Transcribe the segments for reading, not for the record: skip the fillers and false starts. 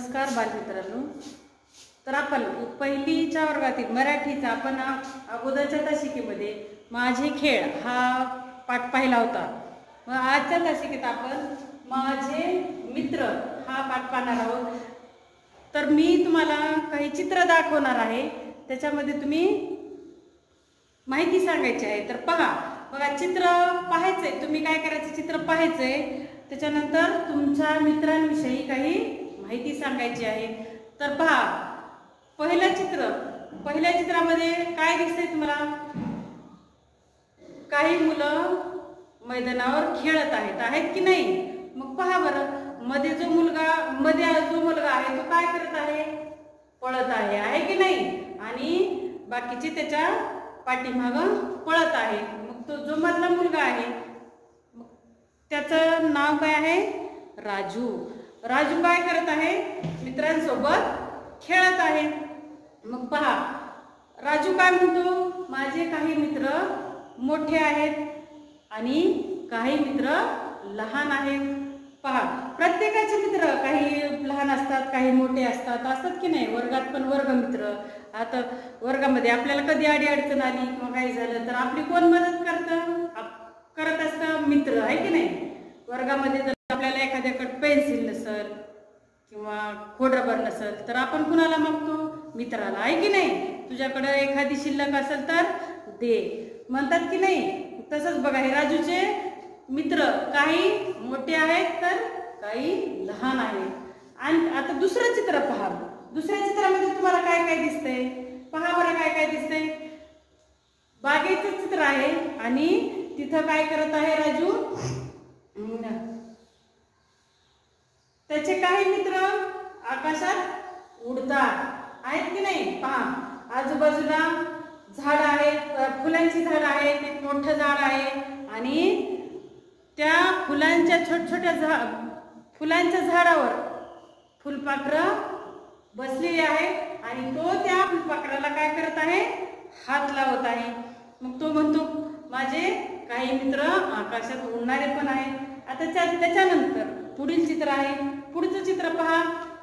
नमस्कार बालमित्रांनो। तर आपण पहिलीच्या वर्गातील मराठीचा आपण अगोदरच्या तासिकेमध्ये माझे खेळ हा पाठ पाहिला होता। मग आजच्या तासिकेत आपण माझे मित्र हा पाठ पाहणार आहोत। तर मी तुम्हाला काही चित्र दाखवणार आहे, त्याच्यामध्ये तुम्ही माहिती सांगायची आहे। तर पहा, बघा चित्र पाहायचंय, तुम्ही काय करायचं, चित्र पाहायचंय, त्याच्यानंतर तुमच्या मित्रांविषयी काही माहिती सांगायची आहे। तर पहा, पहिल्या चित्रामध्ये काय दिसतंय तुम्हाला? काही मुलं मैदानावर खेळत आहेत की नाही? मग पहा बरं, मध्ये जो मुलगा आहे तो काय करत आहे? पळत आहे की नाही? आणि बाकीचे त्याच्या पाठीमागं पळत आहे। मग तो जो मधला मुलगा आहे त्याचं नाव काय आहे? राजू। राजू काय करत आहे? मित्रांसोबत खेळत आहे। मग पहा, राजू काय म्हणतो? माझे काही मित्र मोठे आहेत आणि काही मित्र लहान आहेत। पहा, प्रत्येकाचे मित्र काही लहान असतात, काही मोठे असतात की नाही? वर्गात पण वर्गमित्र। आता वर्गामध्ये आपल्याला कधी अडचण आली किंवा काही झालं तर आपली कोण मदत करत असतं? मित्र, आहे की नाही? वर्गामध्ये जर आपल्याला एखाद्याकडे पेन्सिल नसेल किंवा खोड रबर नसेल तर आपण कुणाला मागतो? मित्राला, आहे की नाही? तुझ्याकडे एखादी शिल्लक असेल तर दे, म्हणतात की नाही? तसंच बघा, हे राजूचे मित्र काही मोठे आहेत तर काही लहान आहेत। आणि आता दुसरं चित्र पहा। दुसऱ्या चित्रामध्ये तुम्हाला काय काय दिसतंय? पहा बरं, काय काय दिसतंय? बागेचं चित्र आहे आणि तिथं काय करत आहे राजू? त्याचे काही मित्र आकाशात उडतात, आहेत की नाही? पहा, आजूबाजूला झाड आहेत, फुलांची झाड आहेत, एक मोठं झाड आहे आणि त्या फुलांच्या छोट्या फुलांच्या झाडावर फुलपाखरं बसलेली आहे आणि तो त्या फुलपाखराला काय करत आहे? हात लावत आहे। मग तो म्हणतो, माझे काही मित्र आकाशात उडणारे पण आहेत। आता त्याच्यानंतर पुढील चित्र आहे। पुढचं चित्र पहा।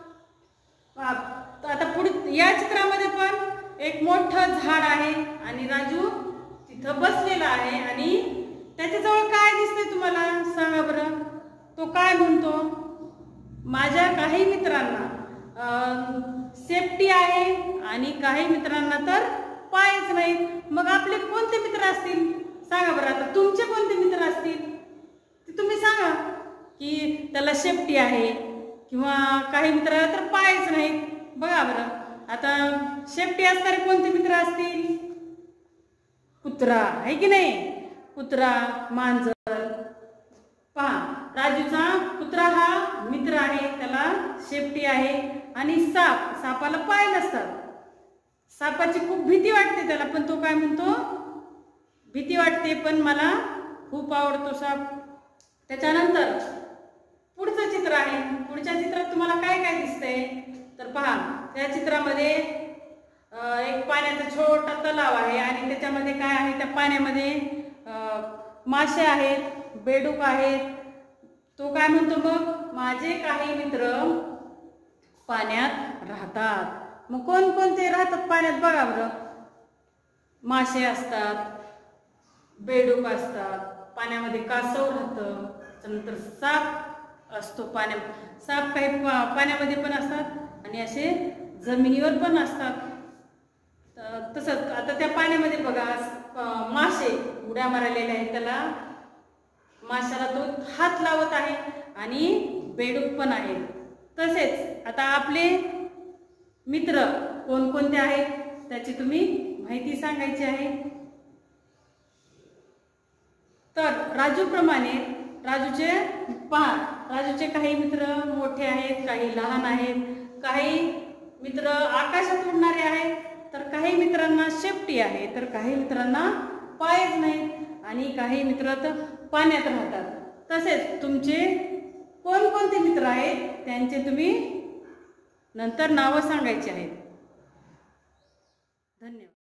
आता या चित्रामध्ये पण एक मोठं झाड आहे आणि राजू तिथं बसलेला आहे आणि त्याच्याजवळ काय दिसतंय तुम्हाला? सांगा बरं, तो काय म्हणतो? माझ्या काही मित्रांना सेफ्टी आहे आणि काही मित्रांना तर पायच नाही। मग आपले कोणते मित्र असतील? सांगा बरं, आता तुमचे कोणते मित्र असतील ते तुम्ही सांगा, की त्याला सेफ्टी आहे किंवा काही मित्राला तर पायच नाहीत। बघा बरं, आता सेफ्टी असणारे कोणते मित्र असतील? कुत्रा, आहे की नाही? कुत्रा, मांजर। पहा, राजूचा कुत्रा हा मित्र आहे, त्याला सेफ्टी आहे। आणि सापाला पाय नसतात, सापाची खूप भीती वाटते त्याला, पण तो काय म्हणतो? भीती वाटते पण मला खूप आवडतो साप। त्याच्यानंतर पुढचं चित्र आहे। पुढच्या चित्रात तुम्हाला काय काय दिसतंय? तर पहा, त्या चित्रामध्ये एक पाण्याचा छोटा तलाव आहे आणि त्याच्यामध्ये काय आहे? त्या पाण्यामध्ये मासे आहेत, बेडूक आहेत। तो काय म्हणतो? मग माझे काही मित्र पाण्यात राहतात। मग कोणकोणते राहतात पाण्यात? बघा बरं, मासे असतात, बेडूक असतात, पाण्यामध्ये कासव राहतं, त्यानंतर साप असतो साप काही पाण्यामध्ये पण असतात आणि असे जमिनीवर पण असतात। तसंच आता त्या पाण्यामध्ये बघा, मासे उड्या मारलेले आहेत, त्याला माशाला तो हात लावत आहे आणि बेडूक पण आहे। तसेच आता आपले मित्र कोणकोणते आहेत त्याची तुम्ही माहिती सांगायची आहे। तर राजूप्रमाणे राजूचे काही मित्र मोठे आहेत, काही लहान आहेत, काही मित्र आकाशात उडणारे आहेत, तर काही मित्रांना सेफ्टी आहे, तर काही मित्रांना पायच नाही आणि काही मित्र तर पाण्यात राहतात। तसेच तुमचे कोणकोणते मित्र आहेत त्यांचे तुम्ही नंतर नावं सांगायची आहेत। धन्यवाद।